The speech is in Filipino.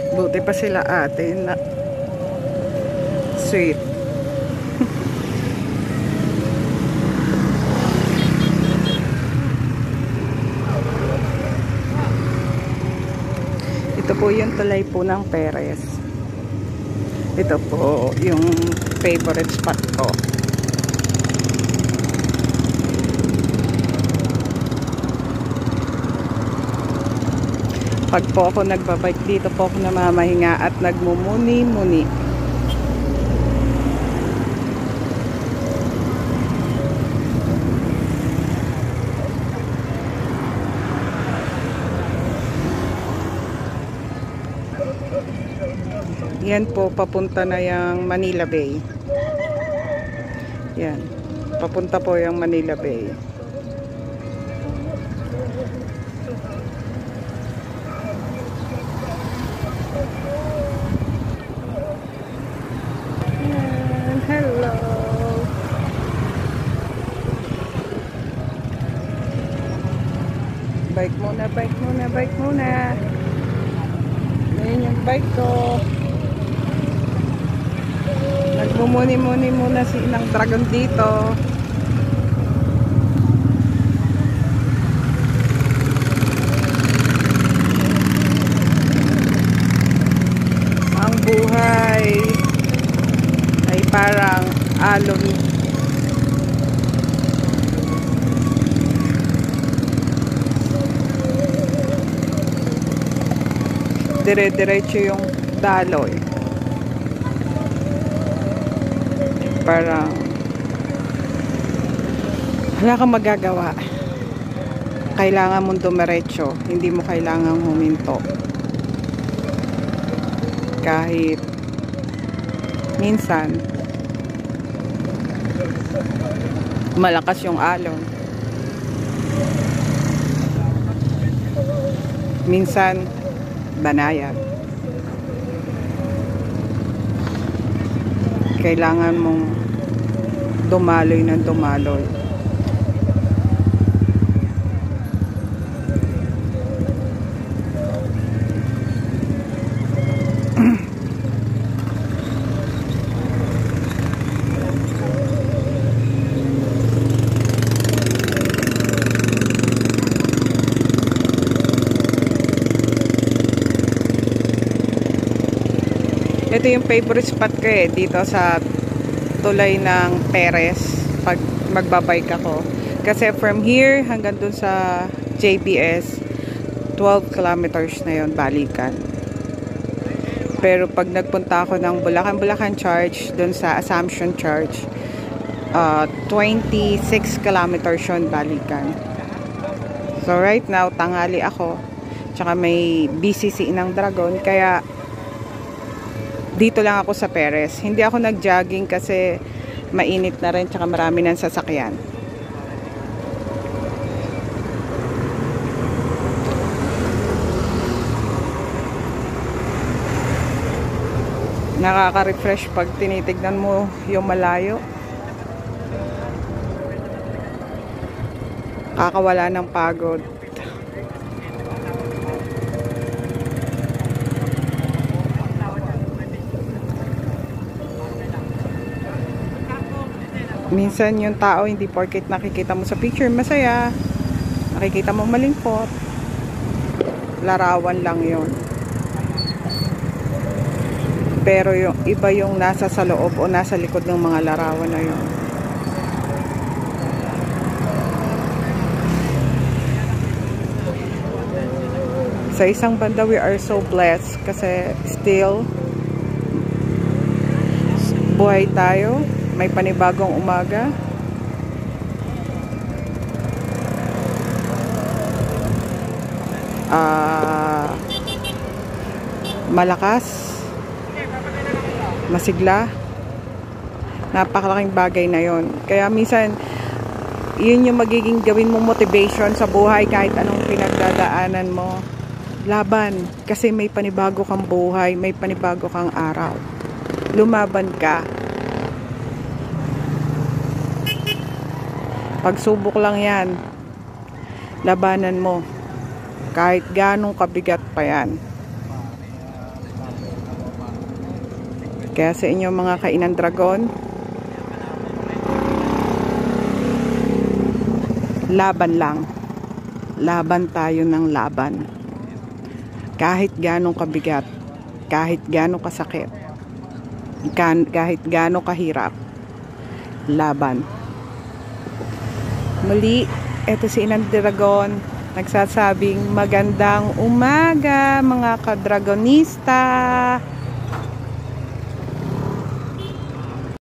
Buti pa sila ate na sweet. Ito po yung tulay po ng Parez. Ito po yung favorite spot ko. Pag po ako nagbabike dito po ako namamahinga at nagmumuni-muni. Yan po, papunta na yung Manila Bay. Yan. Papunta po yung Manila Bay. Yan. Hello. Bike muna, bike muna, bike muna. Ayan yung bike ko. Nagmumuni-muni muna si Inang Dragon dito. Ang buhay ay parang alon. Dire-diretso yung daloy. Parang wala kang magagawa. Kailangan mong dumiretso, hindi mo kailangang huminto. Kahit minsan malakas yung alon, minsan banayad. Kailangan mong dumaloy ng dumaloy. Ito yung favorite spot ko dito sa tulay ng Parez pag magbabike ako. Kasi from here hanggang dun sa JBS 12 kilometers na yon balikan. Pero pag nagpunta ako ng Bulacan Charge dun sa Assumption Charge 26 kilometers yon balikan. So right now tanghali ako, tsaka may BCC ng Dragon, kaya dito lang ako sa Parez. Hindi ako nag-jogging kasi mainit na rin, tsaka marami ng sasakyan. Nakaka-refresh pag tinitignan mo yung malayo. Kakawala ng pagod. Minsan yung tao hindi porket nakikita mo sa picture masaya, nakikita mo malungkot, larawan lang yon. Pero yung iba yung nasa sa loob o nasa likod ng mga larawan na yon. Sa isang banda, we are so blessed kasi still buhay tayo. May panibagong umaga. Malakas. Masigla. Napakalaking bagay na yon. Kaya minsan, yun yung magiging gawin mong motivation sa buhay kahit anong pinagdadaanan mo. Laban. Kasi may panibago kang buhay. May panibago kang araw. Lumaban ka. Pagsubok lang yan. Labanan mo. Kahit ganong kabigat pa yan. Kaya sa inyo mga kainan dragon, laban lang. Laban tayo ng laban. Kahit ganong kabigat, kahit ganong kasakit, kahit ganong kahirap, laban. Muli, eto si Inang Dragon, nagsasabing magandang umaga mga kadragonista.